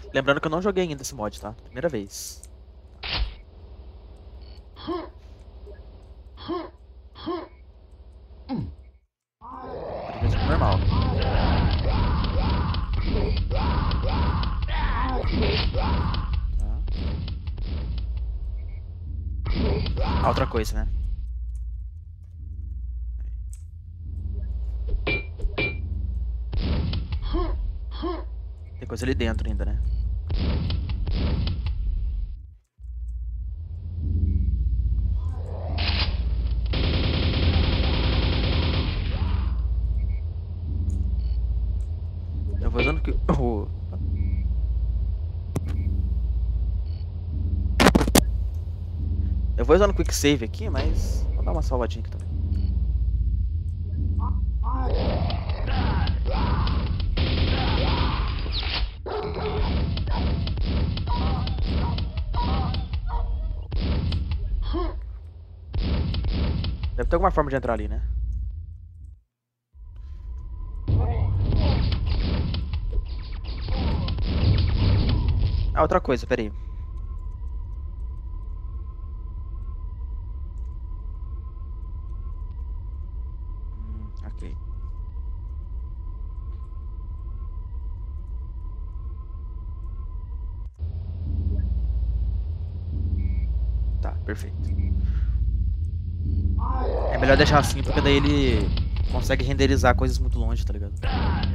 Lembrando que eu não joguei ainda esse mod, tá? Primeira vez. Primeiro normal. Tá. Ah, outra coisa, né? Tem coisa ali dentro ainda, né? Eu vou usando que. Eu vou usando o Quick Save aqui, mas. Vou dar uma salvadinha aqui também. Deve ter alguma forma de entrar ali, né? Ah, outra coisa, peraí. Ok. Tá, perfeito. É melhor deixar assim, porque daí ele consegue renderizar coisas muito longe, tá ligado?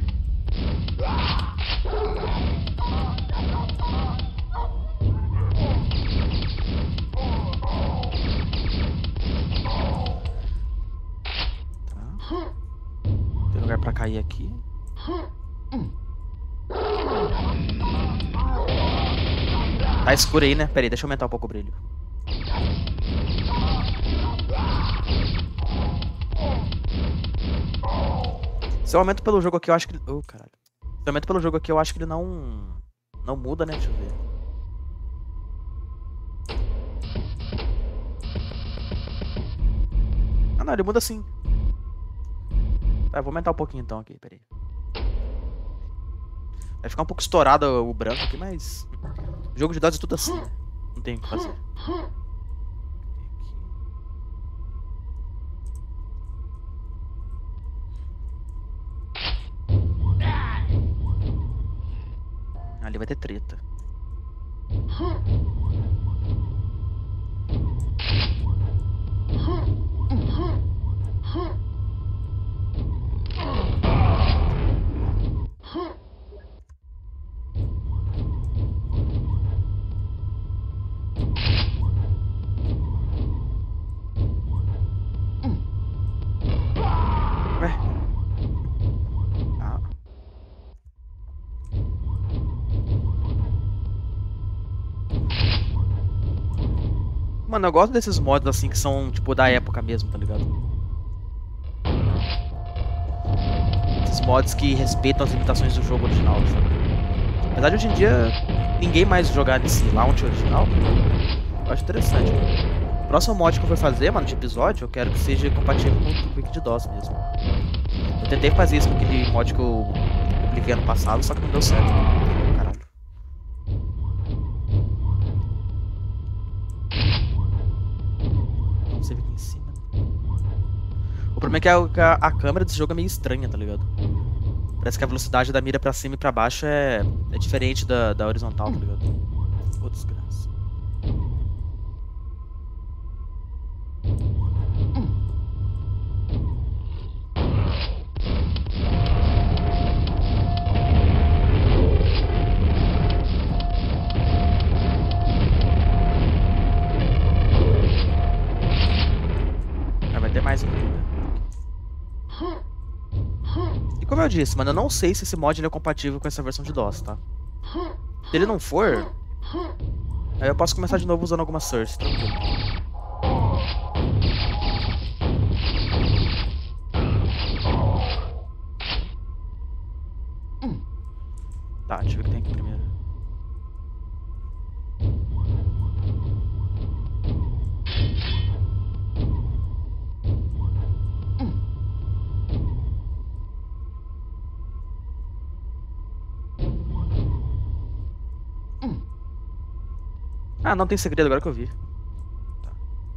Tá. Tem lugar pra cair aqui. Tá escuro aí, né? Pera aí, deixa eu aumentar um pouco o brilho. Se eu aumento pelo jogo aqui, eu acho que... Oh, caralho. Se eu aumento pelo jogo aqui, eu acho que ele não... Não muda, né? Deixa eu ver. Ah, não, ele muda sim. Tá, eu vou aumentar um pouquinho então aqui, pera aí. Vai ficar um pouco estourado o branco aqui, mas... Jogo de dados é tudo assim, né? Não tem o que fazer. Ali vai ter treta. Ué? Ah. Mano, eu gosto desses mods assim que são, tipo, da época mesmo, tá ligado? Esses mods que respeitam as limitações do jogo original, sabe? Apesar de hoje em dia ninguém mais jogar nesse launch original, eu acho interessante. O próximo mod que eu for fazer, mano, de episódio, eu quero que seja compatível com o Quick de DOS mesmo. Eu tentei fazer isso com aquele mod que eu publiquei ano passado, só que não deu certo. Caralho. Não sei aqui em cima. O problema é que a câmera desse jogo é meio estranha, tá ligado? Parece que a velocidade da mira pra cima e pra baixo é diferente da horizontal, tá ligado? Ô, desgraça. Ah, vai ter mais um ainda. E como eu disse, mano, eu não sei se esse mod ele é compatível com essa versão de DOS, tá? Se ele não for, aí eu posso começar de novo usando alguma source, tranquilo. Tá, deixa eu ver o que tem aqui primeiro. Ah, não tem segredo agora que eu vi. Tá.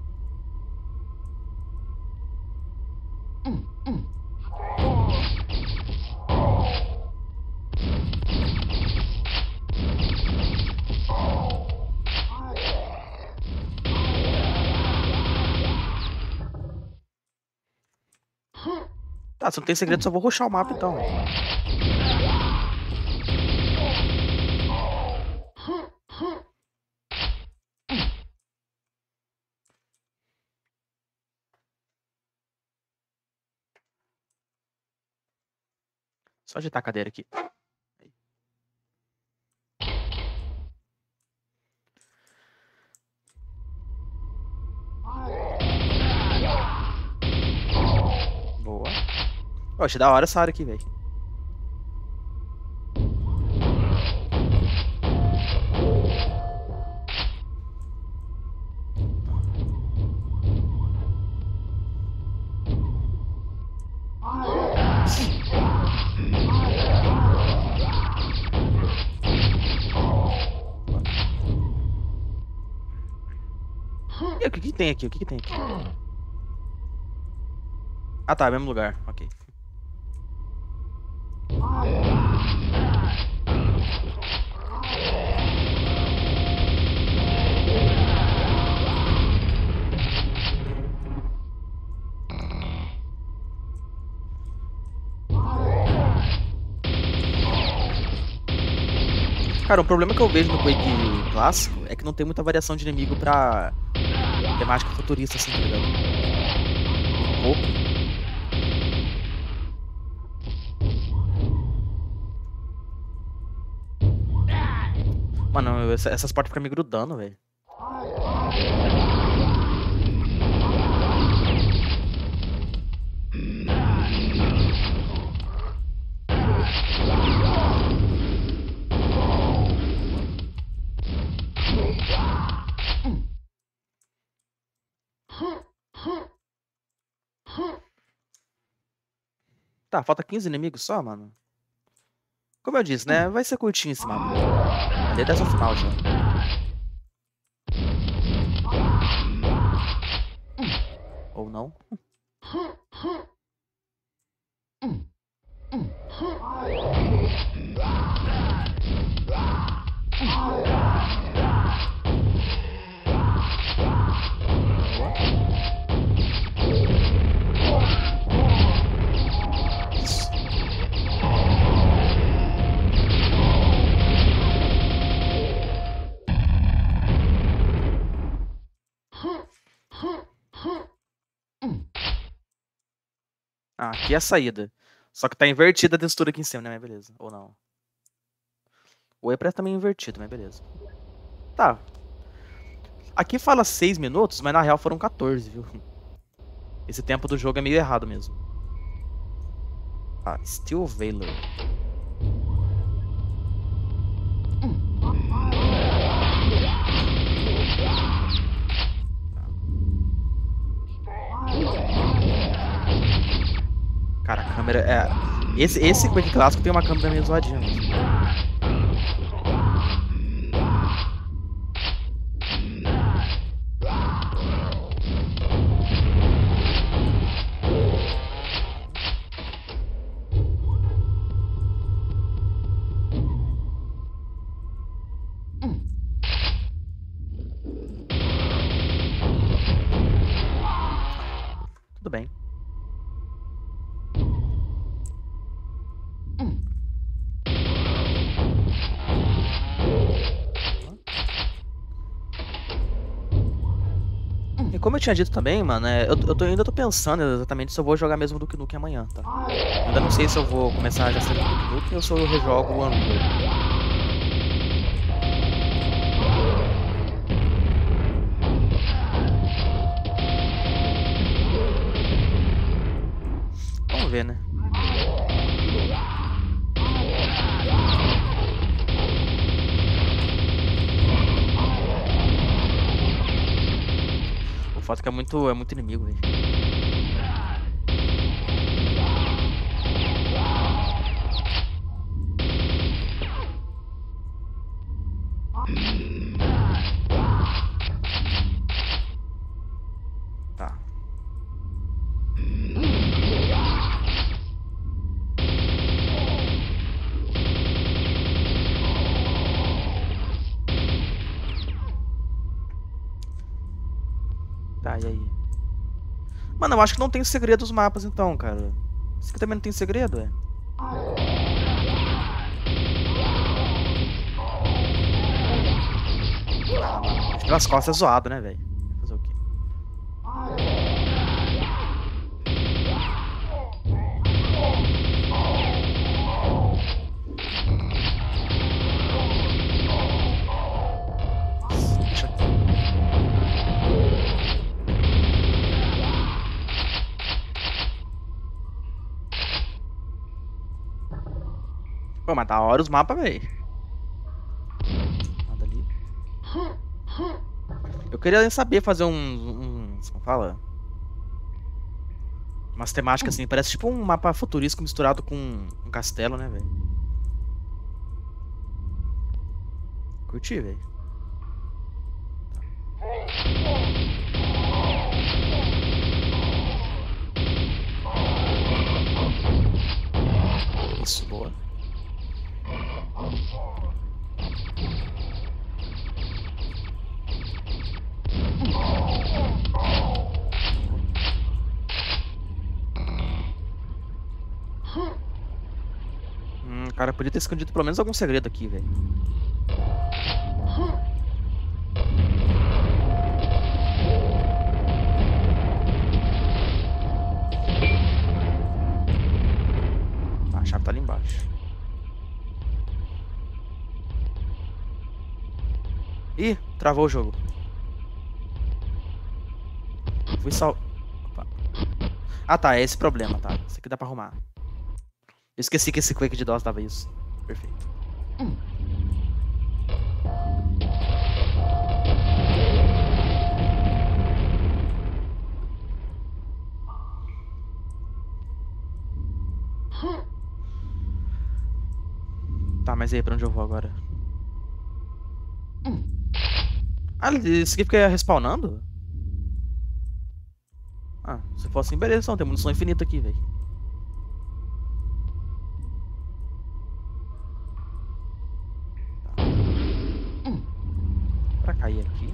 Tá, se não tem segredo, só vou rushar o mapa então. Só ajeitar a cadeira aqui. Boa. Ó, achei da hora essa área aqui, velho. E o que que tem aqui? O que que tem aqui? Ah tá, mesmo lugar. Ok. Cara, o problema que eu vejo no Quake clássico é que não tem muita variação de inimigo pra temática futurista, assim, tá ligado? Um pouco. Mano, essas portas ficam me grudando, velho. Tá, falta 15 inimigos só, mano. Como eu disse, né? Vai ser curtinho esse mapa. Ali é dessa final já. Ou não. Ah, aqui é a saída. Só que tá invertida a textura aqui em cima, né? Mas beleza. Ou não. O E parece também invertido, mas beleza. Tá. Aqui fala 6 minutos, mas na real foram 14, viu? Esse tempo do jogo é meio errado mesmo. Ah, Steel Valor. Cara, a câmera é... Esse Quake clássico tem uma câmera meio zoadinha mesmo. Tudo bem. E como eu tinha dito também, mano, ainda tô pensando exatamente se eu vou jogar mesmo Duke Nukem amanhã, tá? Eu ainda não sei se eu vou começar já sendo Duke Nukem ou se eu rejogo o Unreal. Vamos ver, né? O fato é que é muito inimigo, velho. Tá, e aí? Mano, eu acho que não tem segredo dos mapas então, cara. Isso aqui também não tem segredo, é? Pelas costas é zoado, né, velho? Fazer o quê? Deixa aqui. Pô, mas da hora os mapas, velho. Nada ali. Eu queria saber fazer como fala? Umas temáticas assim, parece tipo um mapa futurístico misturado com um castelo, né, velho? Curti, velho. Isso, boa. Cara, podia ter escondido pelo menos algum segredo aqui, velho. A chave tá ali embaixo. Ih, travou o jogo. Fui sal... Opa. Ah, tá, é esse problema, tá. Isso aqui dá pra arrumar. Eu esqueci que esse Quake de DOS dava isso. Perfeito. Tá, mas e aí, pra onde eu vou agora? Ah, isso aqui fica respawnando? Ah, se for assim, beleza, então tem munição infinita aqui, velho. Pra cair aqui.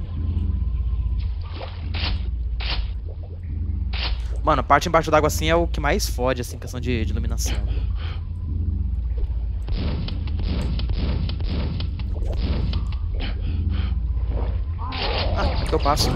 Mano, a parte embaixo d'água assim é o que mais fode, assim, questão de iluminação. Ah, como é que eu passo?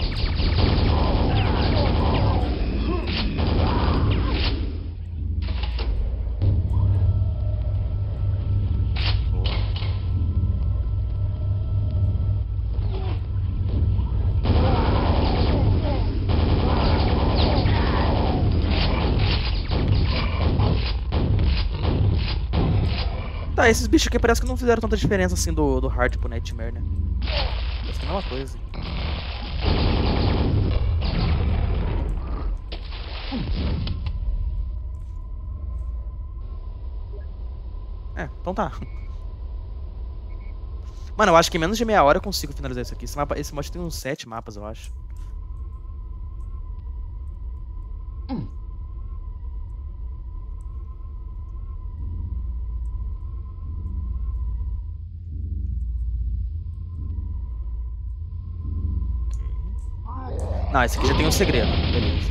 Tá, esses bichos aqui parece que não fizeram tanta diferença assim do Hard pro Nightmare, né? Parece que é a mesma coisa. É, então tá. Mano, eu acho que em menos de meia hora eu consigo finalizar isso aqui. Esse mod tem uns 7 mapas, eu acho. Não, esse aqui já tem um segredo. Beleza.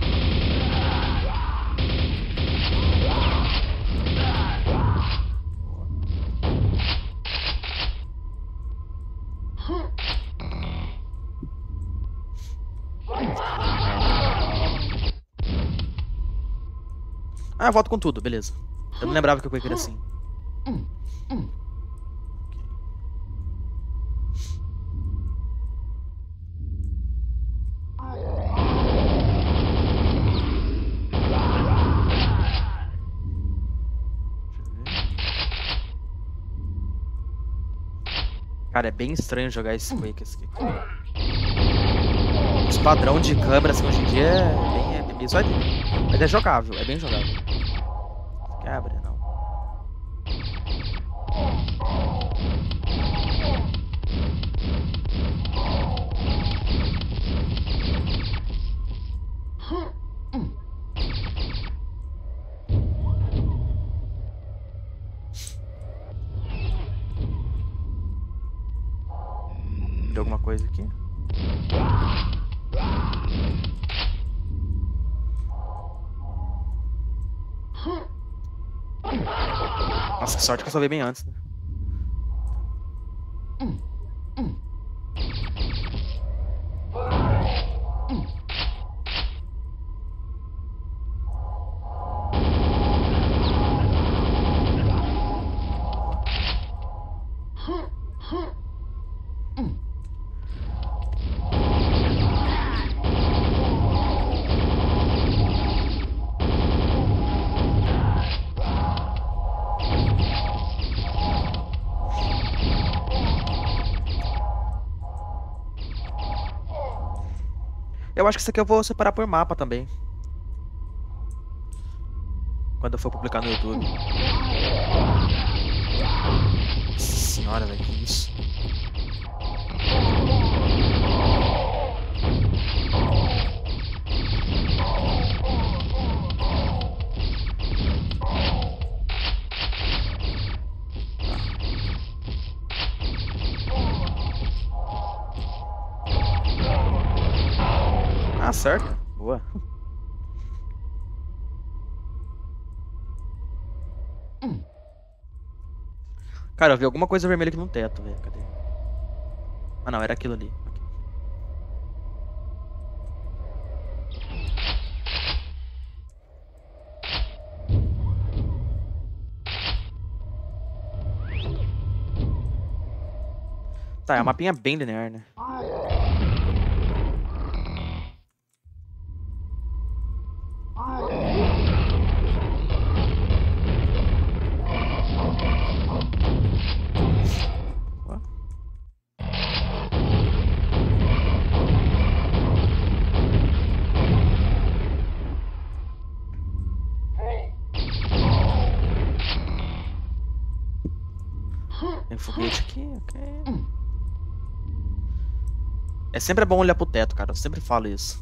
Ah, eu volto com tudo, beleza. Eu não lembrava que eu queria assim. Cara, é bem estranho jogar esse Quake aqui. Os padrão de câmera assim, hoje em dia é bem só mas é jogável, é bem jogável. Quebra, não. Deu alguma coisa aqui? Nossa, que sorte que eu salvei bem antes, né? Eu acho que isso aqui eu vou separar por mapa também. Quando eu for publicar no YouTube. Nossa senhora, velho, que isso? Ah, certo. Boa. Cara, eu vi alguma coisa vermelha aqui no teto, velho. Cadê? Ah, não, era aquilo ali. Ok. Tá, é uma mapinha bem linear, né? Ó. Tem foguete aqui, ok. É sempre bom olhar pro teto, cara. Eu sempre falo isso.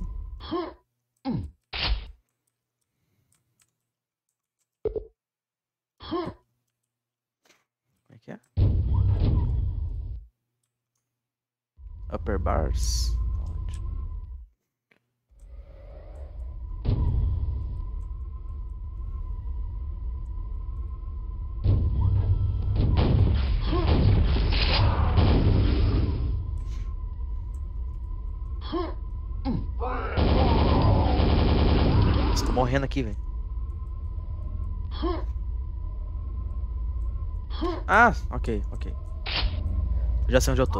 Como é que é? Upper bars. Onde? Nossa, tô morrendo aqui, velho. Ah, ok, ok. Já sei onde eu tô.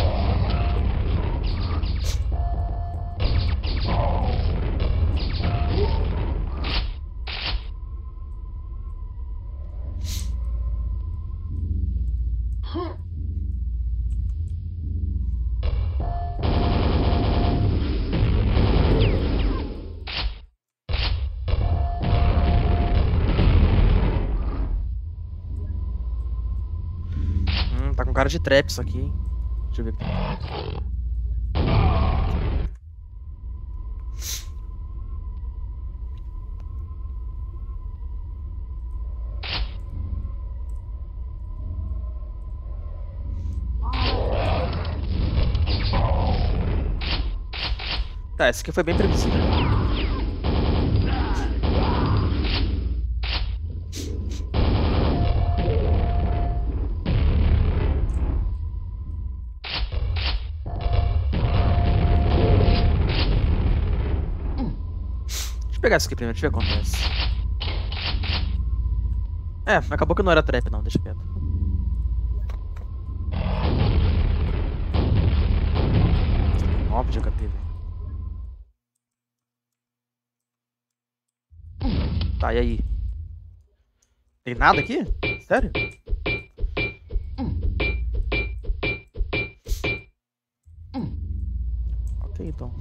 Tá com cara de trap isso aqui, hein? Deixa eu ver o que tem. Tá, esse aqui foi bem previsível. Deixa eu pegar isso aqui primeiro, deixa eu ver o que acontece. É, acabou que não era trap não, deixa quieto. Óbvio que eu teve. Tá, e aí? Tem nada aqui? Sério? Ok, então.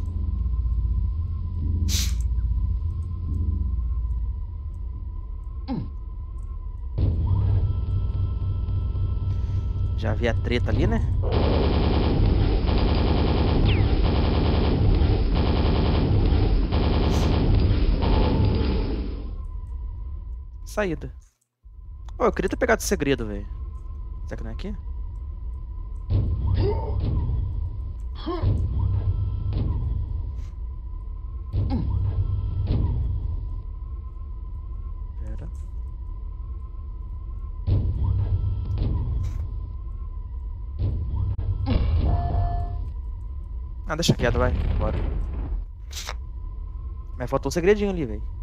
Já vi a treta ali, né? Saída. Oh, eu queria ter pegado esse segredo, velho. Será que não é aqui? Ah, deixa quieto, vai. Bora. Mas faltou um segredinho ali, velho.